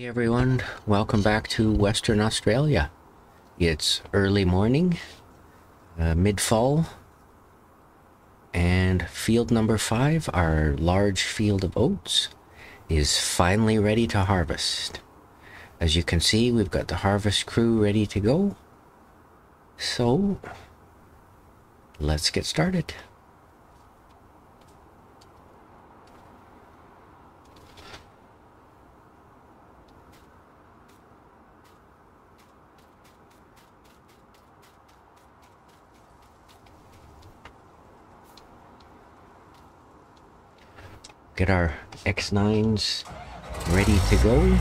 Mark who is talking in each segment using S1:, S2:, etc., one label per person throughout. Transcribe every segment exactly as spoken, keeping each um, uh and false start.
S1: Hey everyone, welcome back to Western Australia. It's early morning, uh, mid-fall, and field number five, our large field of oats, is finally ready to harvest. As you can see, we've got the harvest crew ready to go. So, let's get started. Get our X nines ready to go.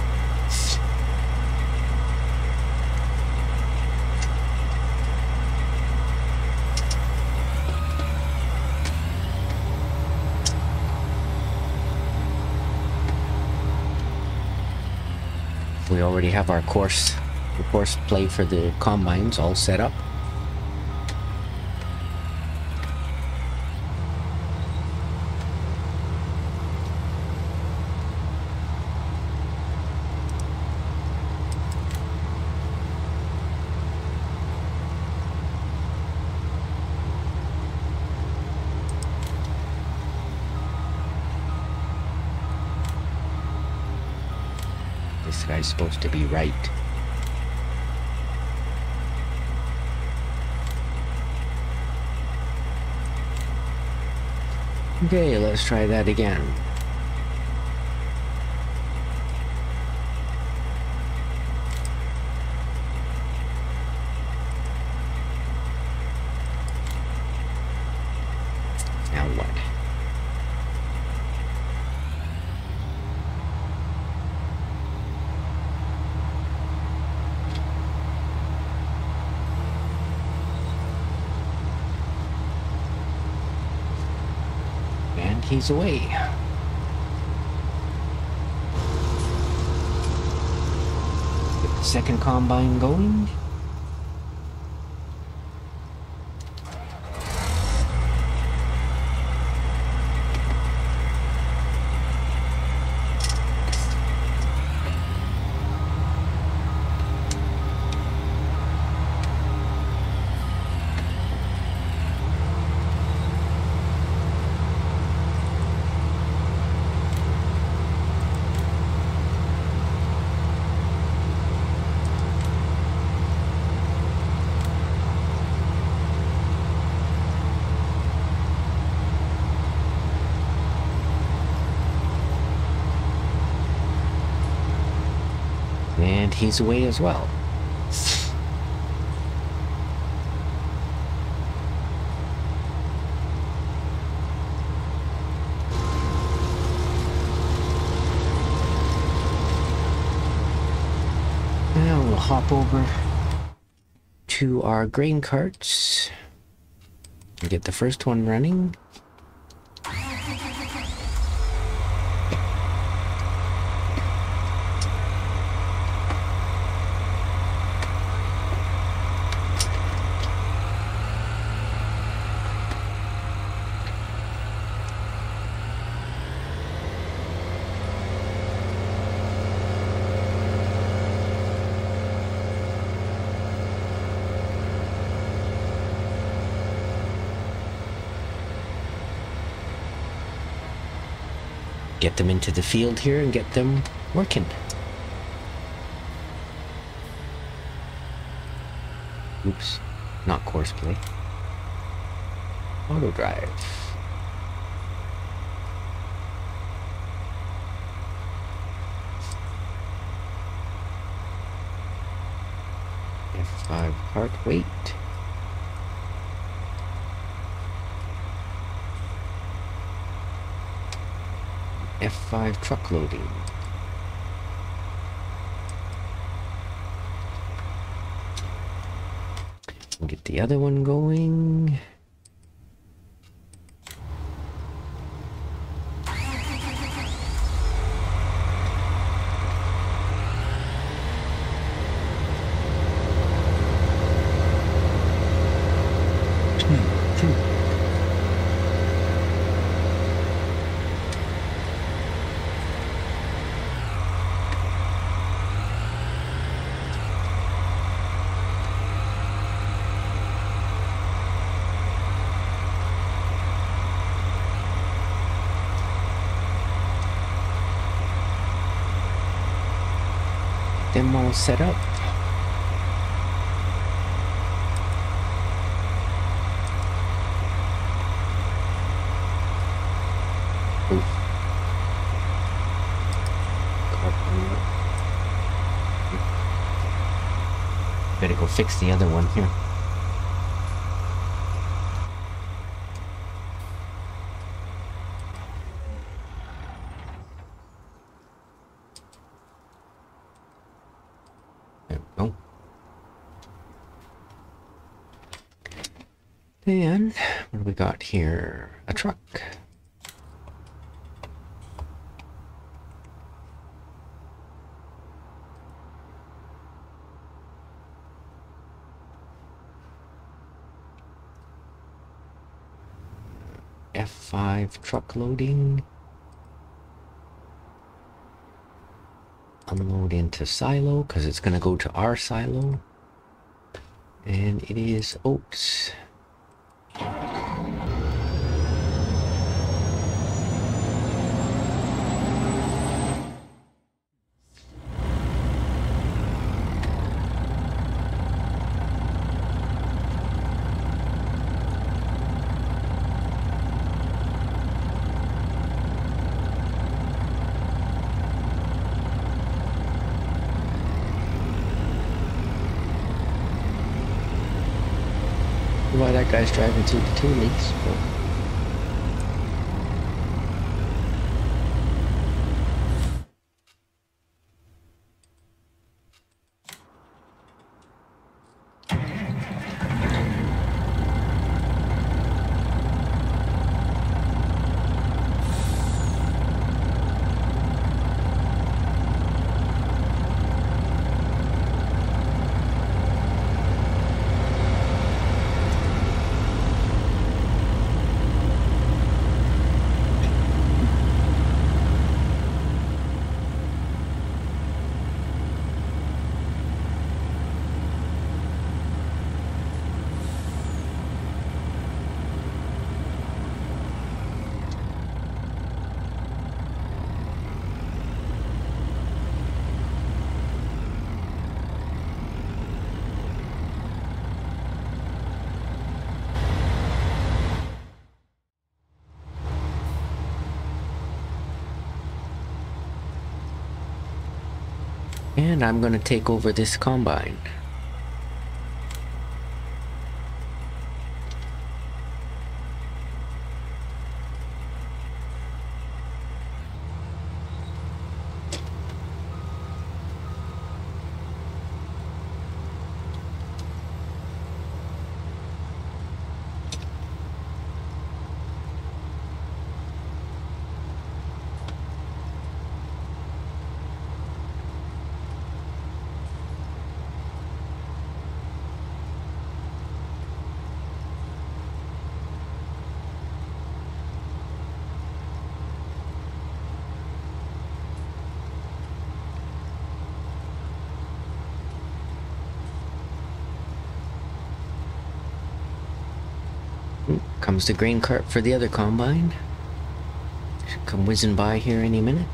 S1: We already have our course, the course play for the combines all set up. This guy's supposed to be right. Okay, let's try that again. Now what? He's away. Get the second combine going. And he's away as well. Now we'll hop over to our grain carts and get the first one running. Get them into the field here and get them working. Oops, not course play. Auto drive. F five cart weight. F five truck loading. We'll get the other one going. them all set up. Oof. Better go fix the other one here. There we go. And what do we got here? A truck. F five truck loading. Unload into silo because it's going to go to our silo. And it is oats. Why that guy's driving through the two leaks, but and I'm gonna take over this combine. Comes the grain cart for the other combine. Should come whizzing by here any minute.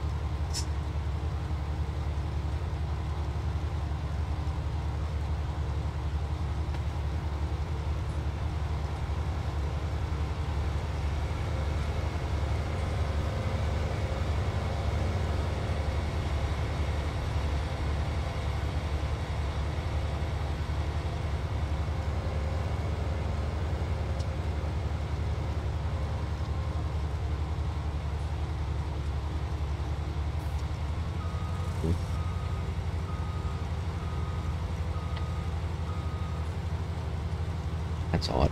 S1: That's odd.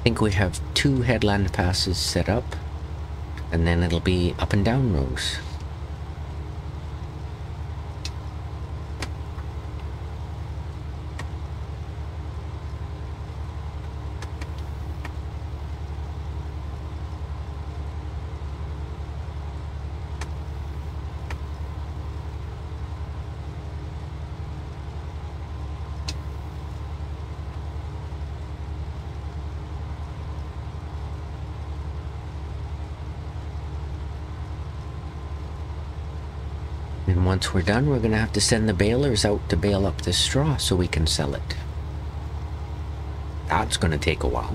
S1: I think we have two headland passes set up, and then it'll be up and down rows. And once we're done, we're going to have to send the balers out to bale up this straw so we can sell it. That's going to take a while.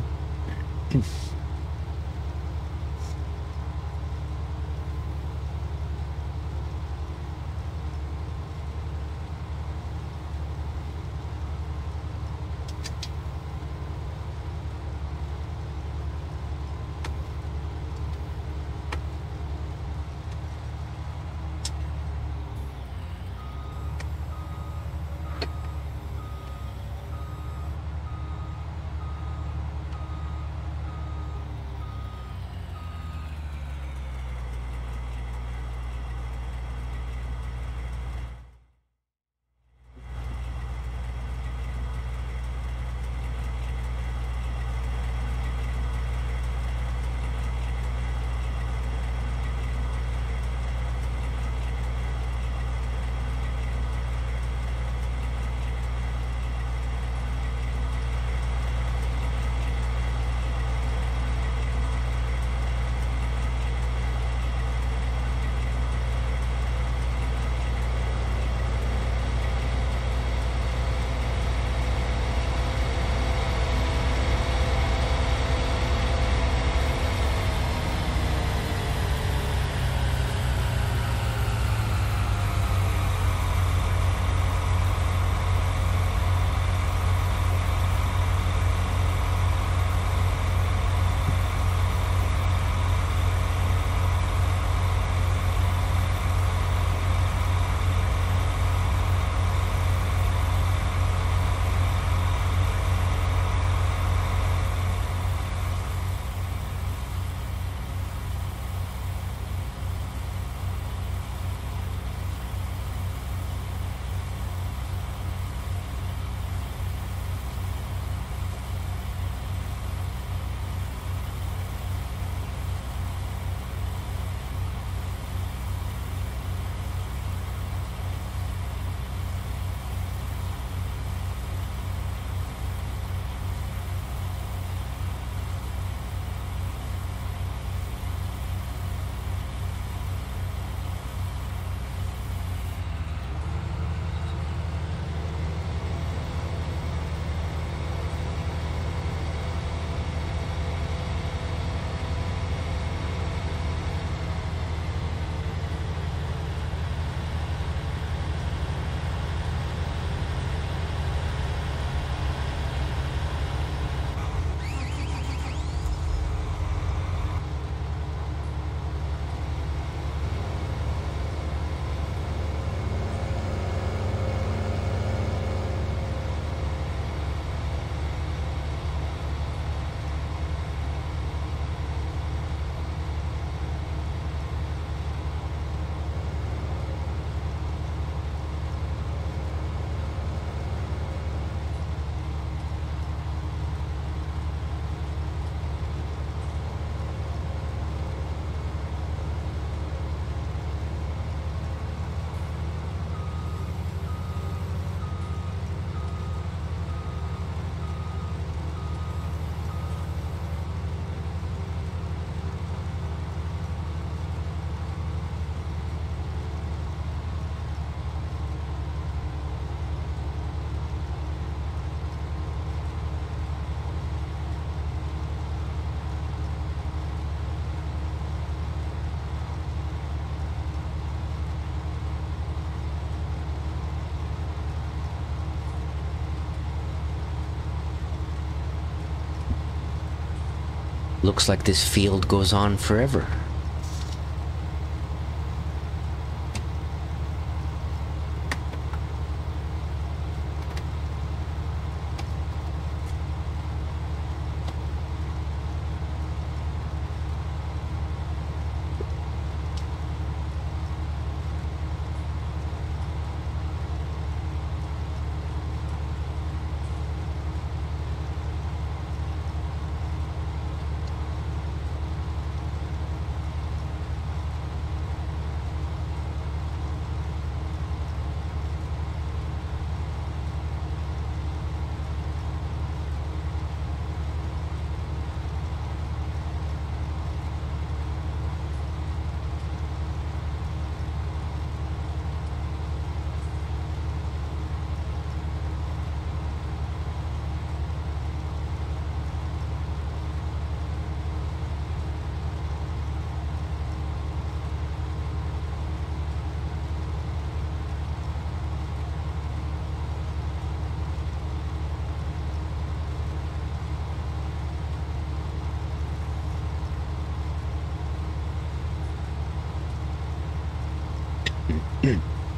S1: Looks like this field goes on forever.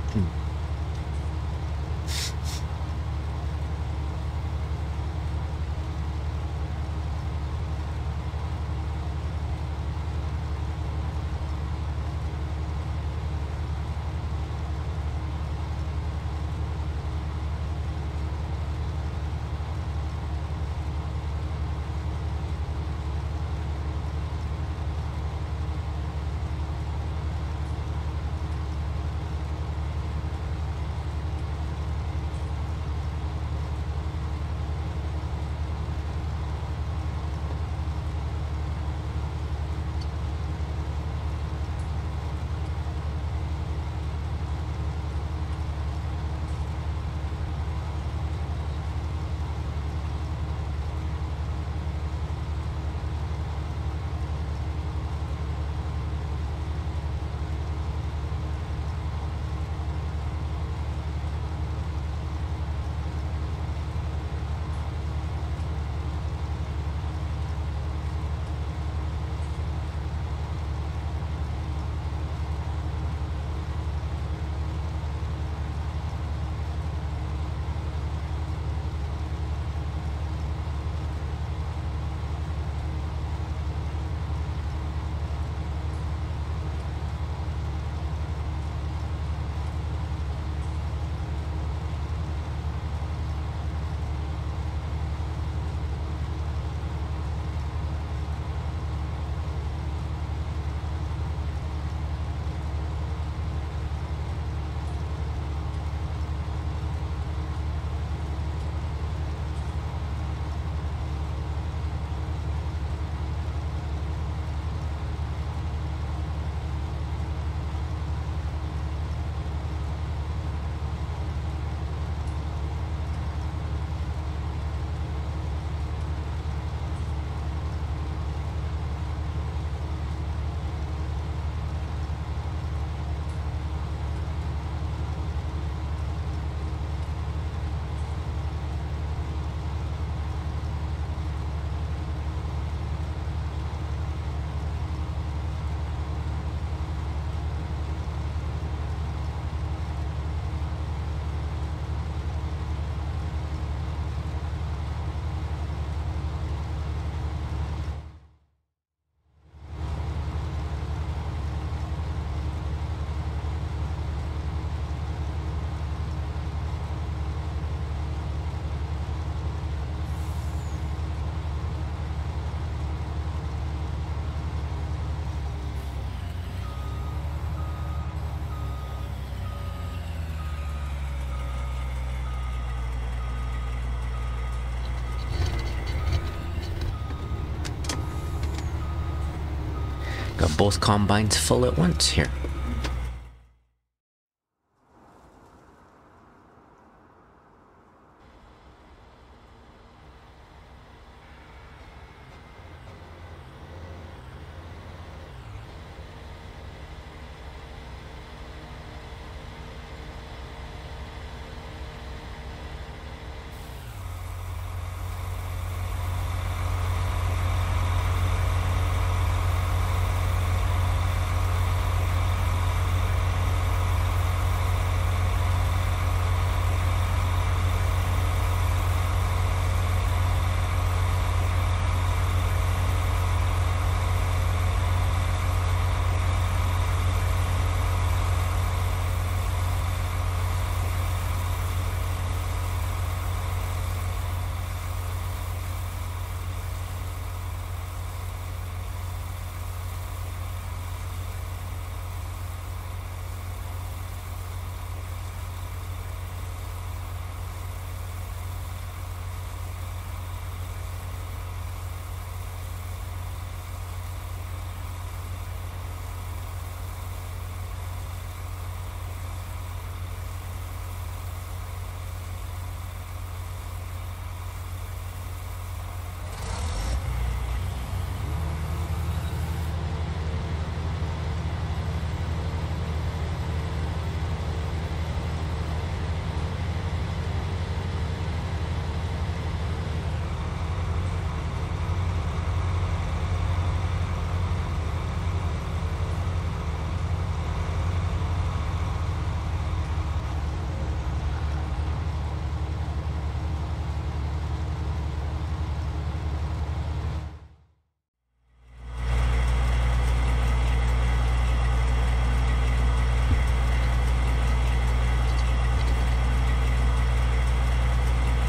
S1: Got both combines full at once here.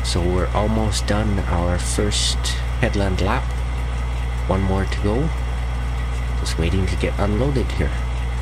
S1: So we're almost done our first headland lap. One more to go. Just waiting to get unloaded here.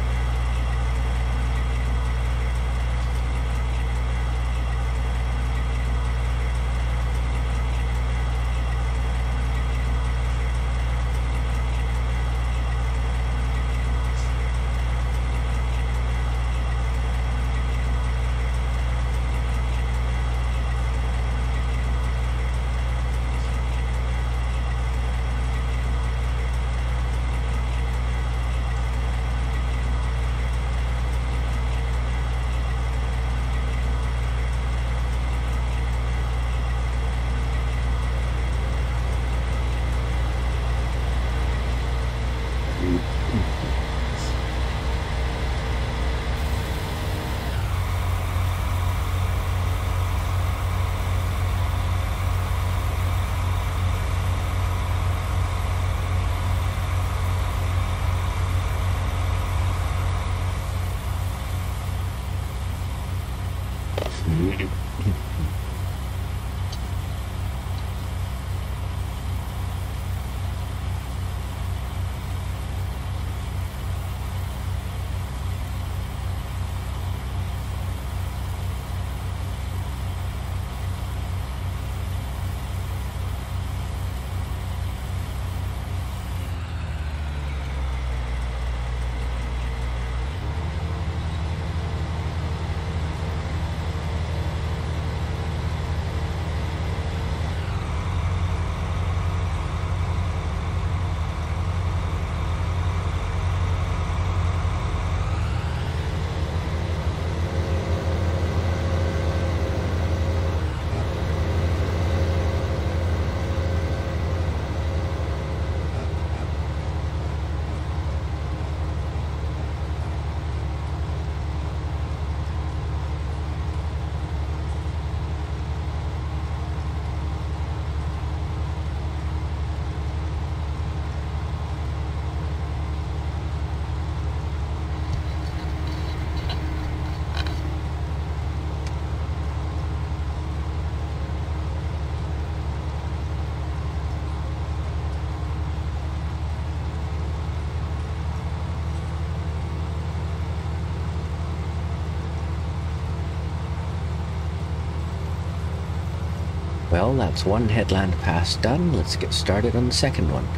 S1: Well, that's one headland pass done. Let's get started on the second one.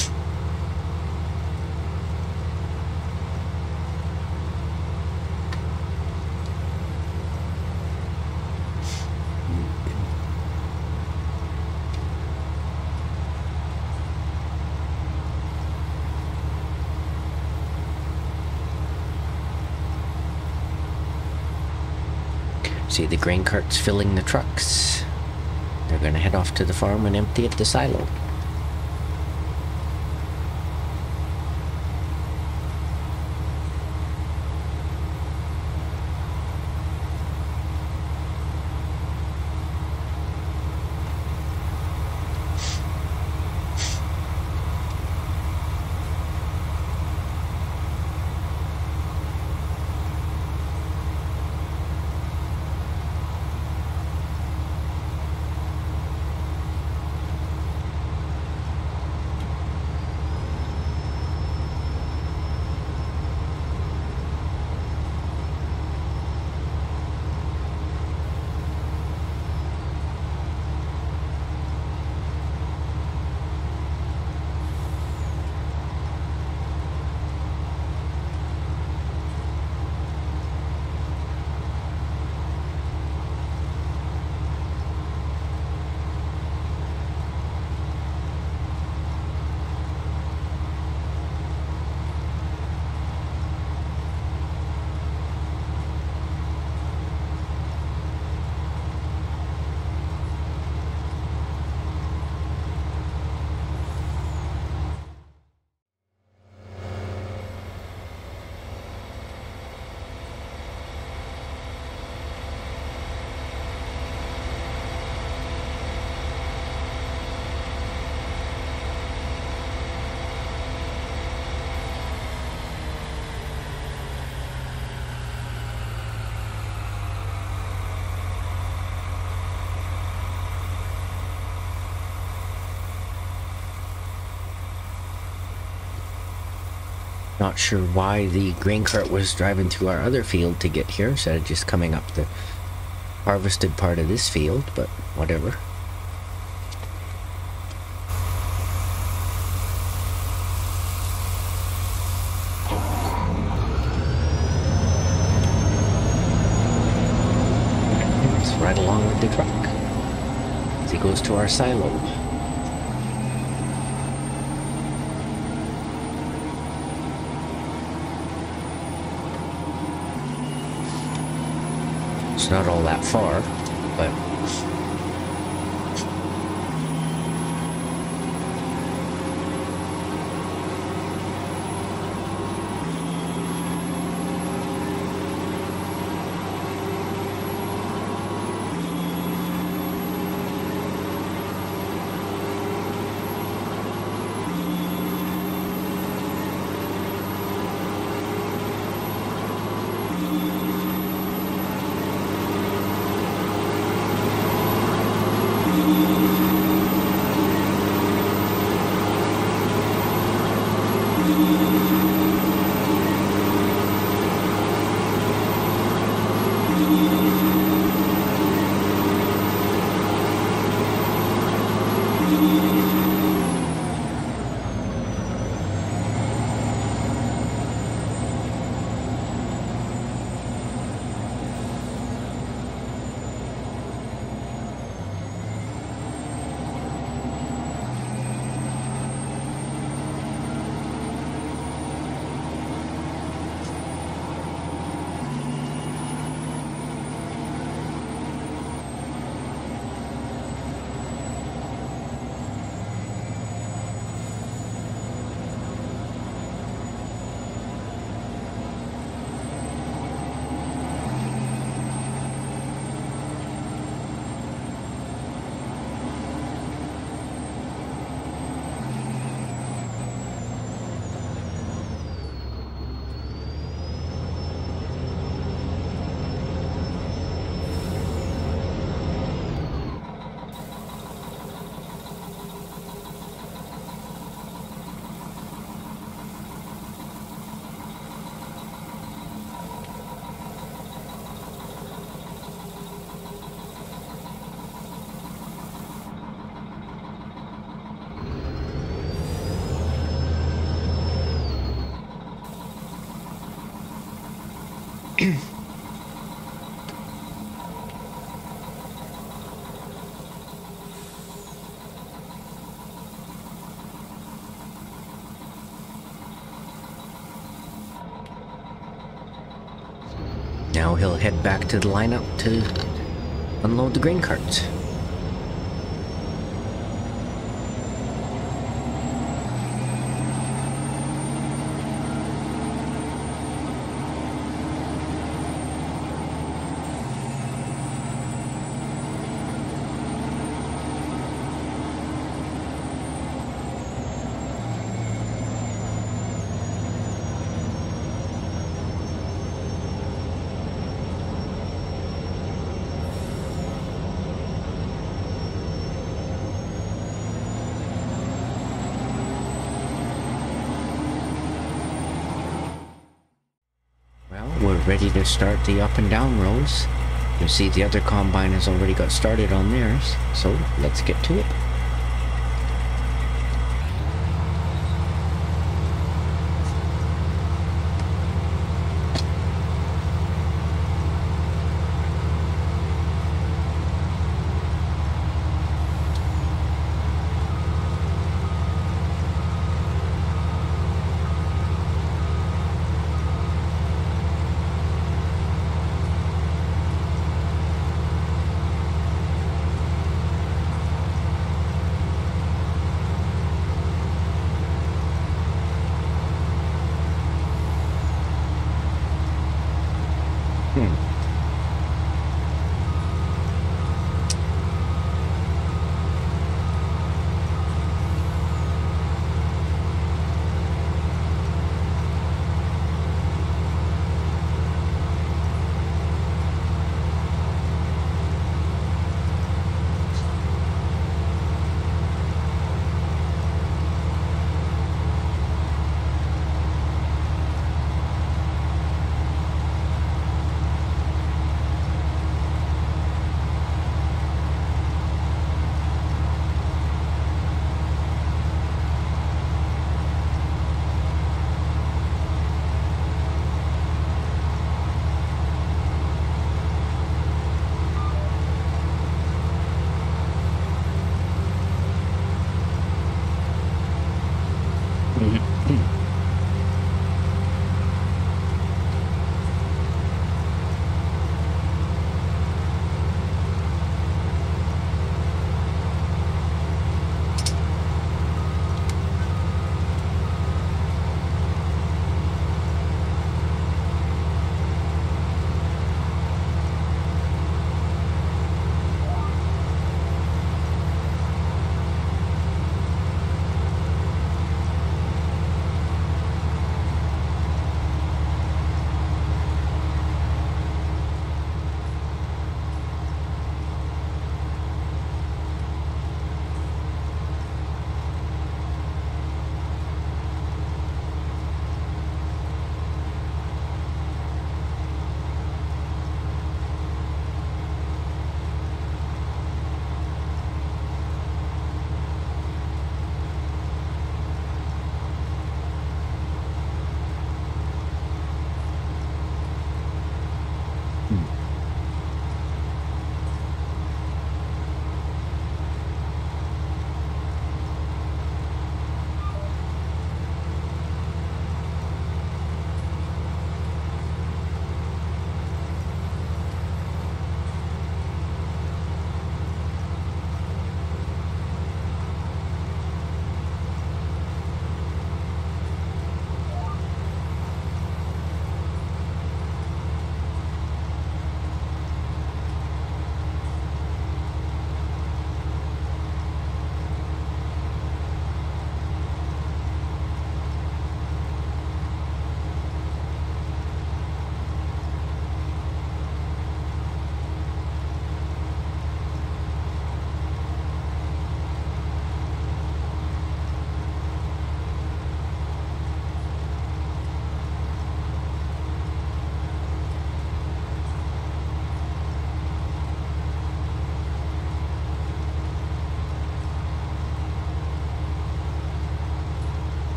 S1: See the grain carts filling the trucks. They're gonna head off to the farm and empty at the silo. Not sure why the grain cart was driving through our other field to get here instead of just coming up the harvested part of this field, but whatever. It's right along with the truck as he goes to our silo. It's not all that far, but now he'll head back to the lineup to unload the grain carts. We're ready to start the up and down rows. You see the other combine has already got started on theirs, so let's get to it.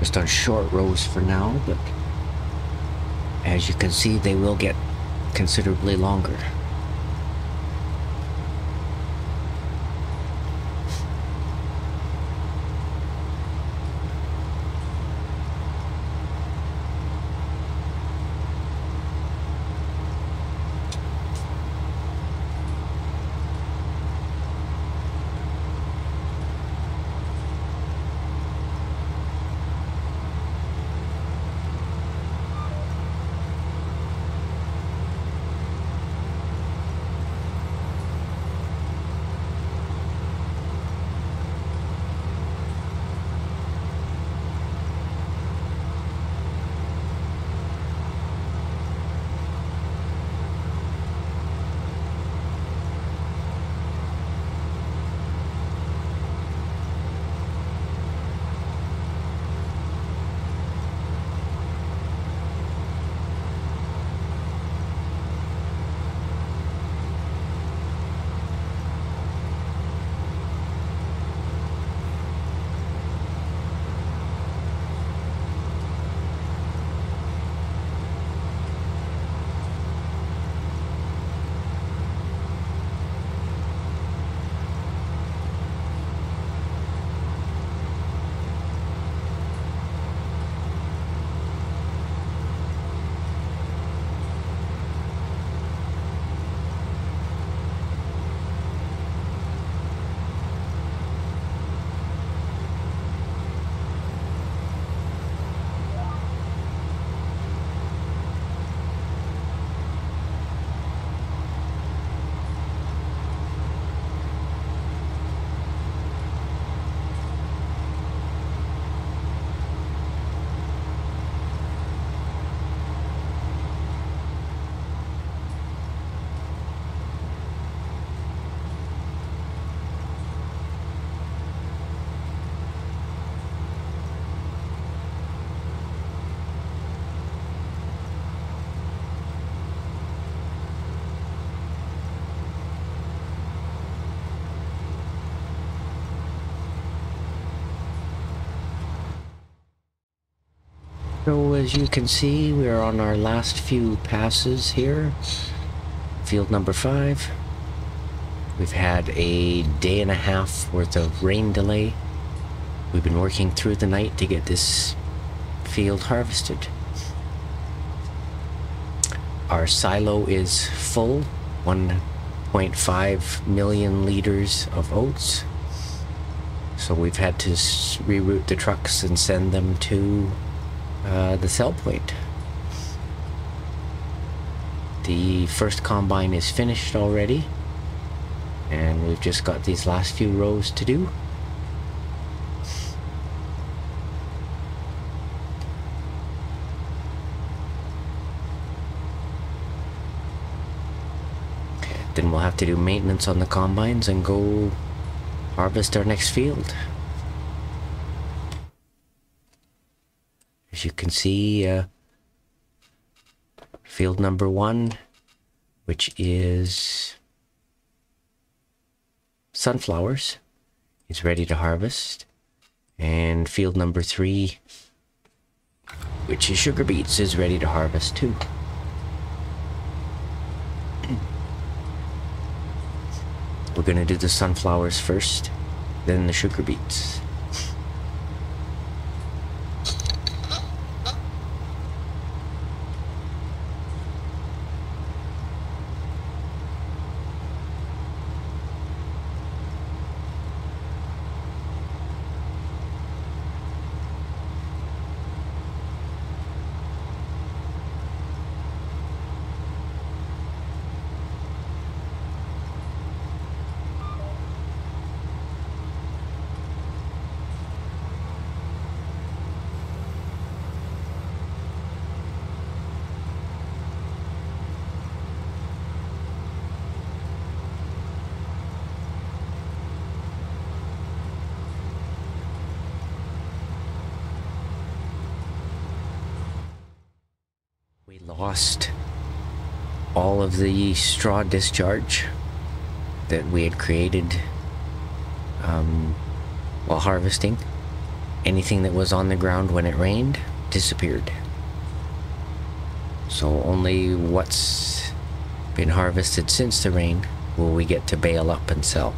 S1: harvest on short rows for now, but as you can see, they will get considerably longer. So as you can see, we are on our last few passes here. Field number five. We've had a day and a half worth of rain delay. We've been working through the night to get this field harvested. Our silo is full, one point five million liters of oats. So we've had to reroute the trucks and send them to Uh, the sell point. The first combine is finished already, and we've just got these last few rows to do. Then we'll have to do maintenance on the combines and go harvest our next field. As you can see, uh, field number one, which is sunflowers, is ready to harvest. And field number three, which is sugar beets, is ready to harvest too. We're going to do the sunflowers first, then the sugar beets. We lost all of the straw discharge that we had created um, while harvesting, anything that was on the ground when it rained disappeared. So only what's been harvested since the rain will we get to bale up and sell.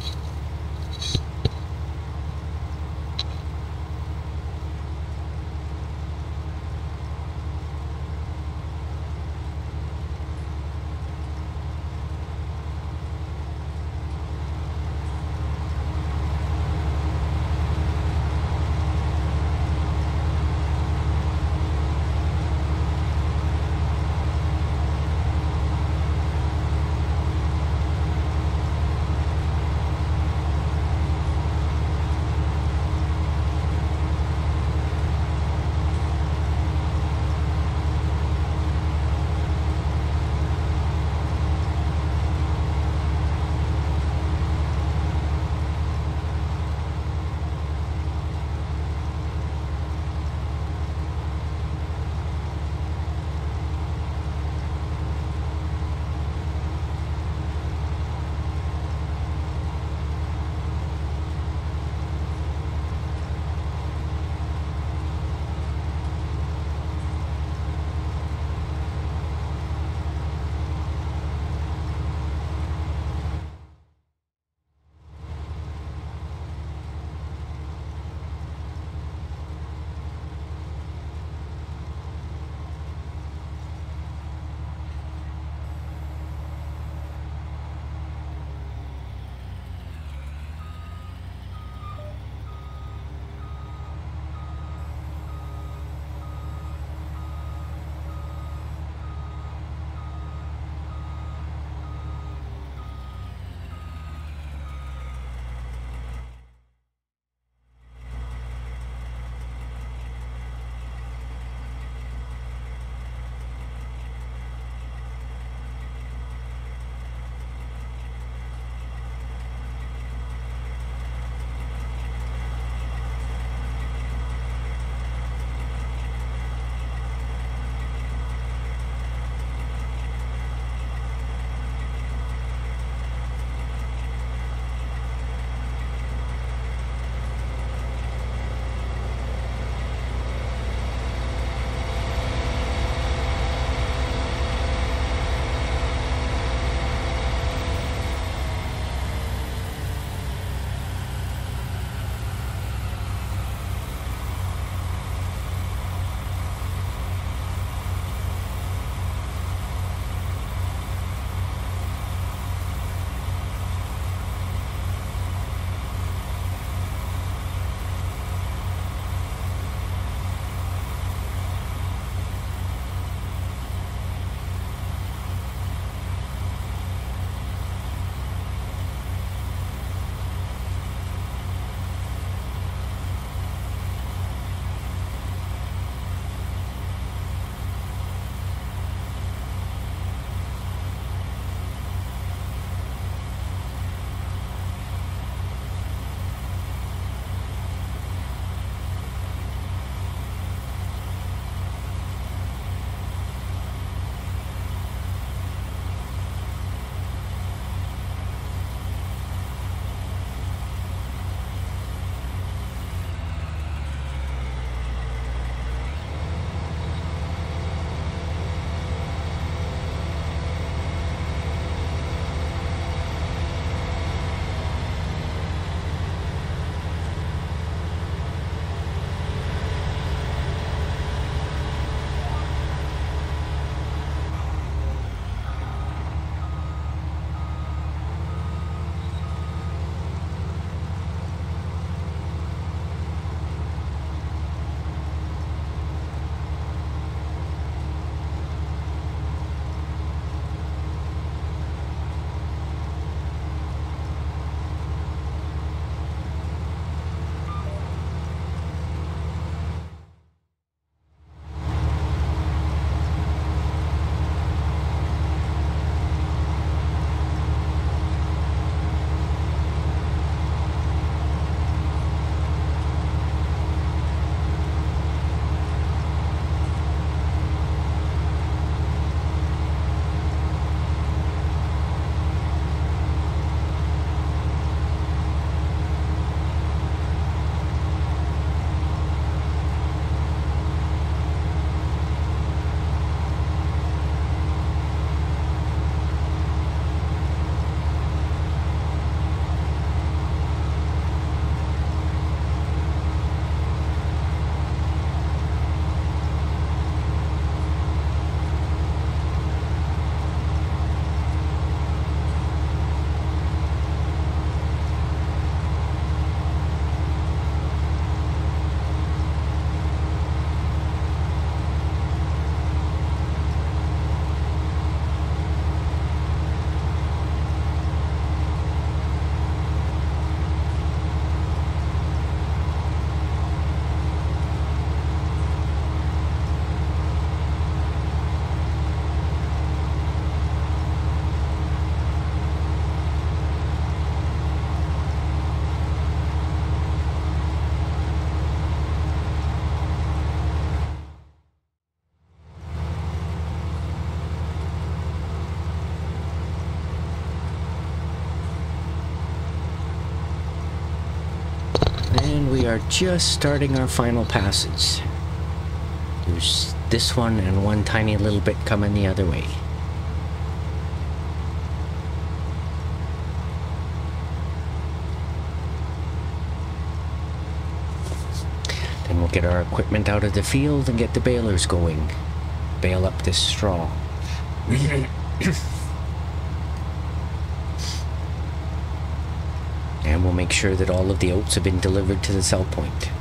S1: are just starting our final passes. There's this one and one tiny little bit coming the other way. Then we'll get our equipment out of the field and get the balers going. Bale up this straw. And we'll make sure that all of the oats have been delivered to the sell point.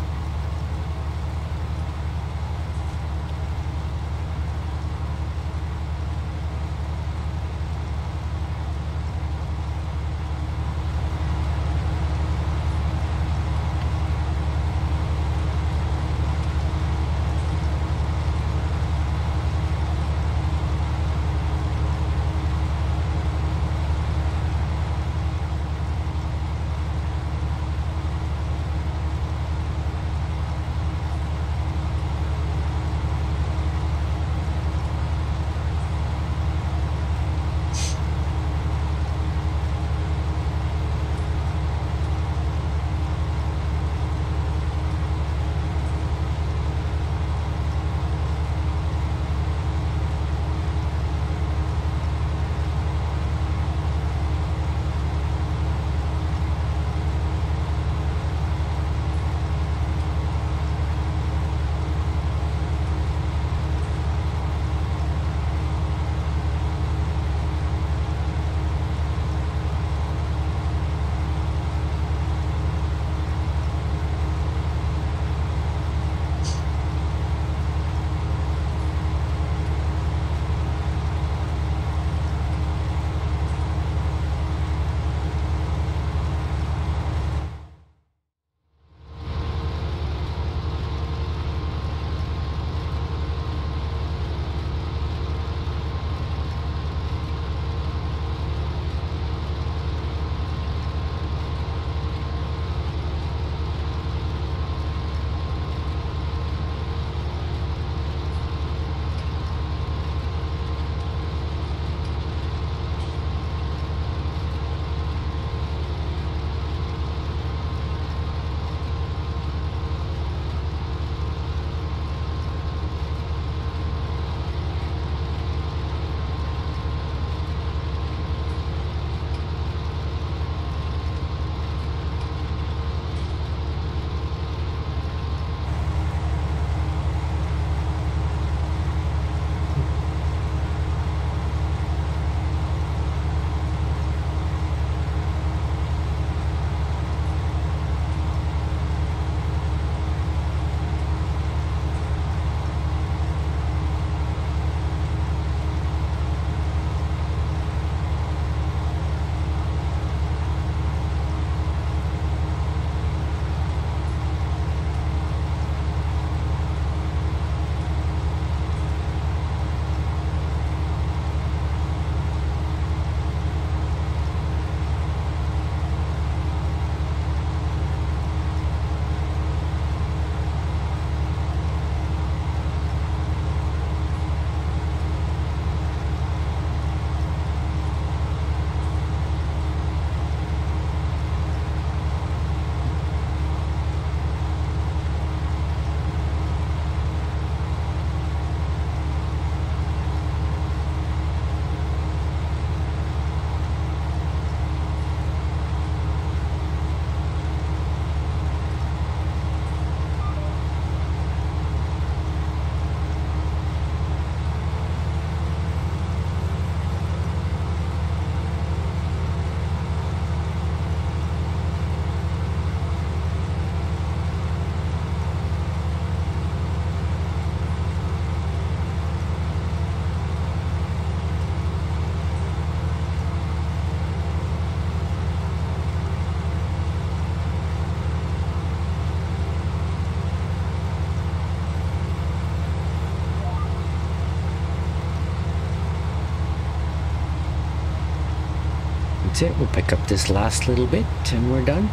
S1: That's it. We'll pick up this last little bit and we're done.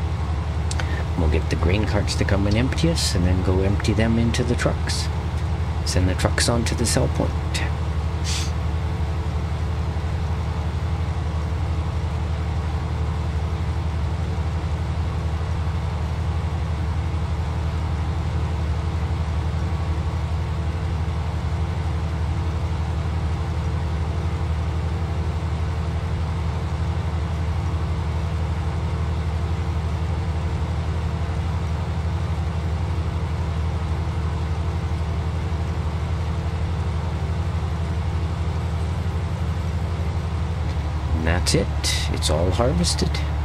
S1: We'll get the grain carts to come and empty us and then go empty them into the trucks. Send the trucks on to the sell point. And that's it. It's all harvested.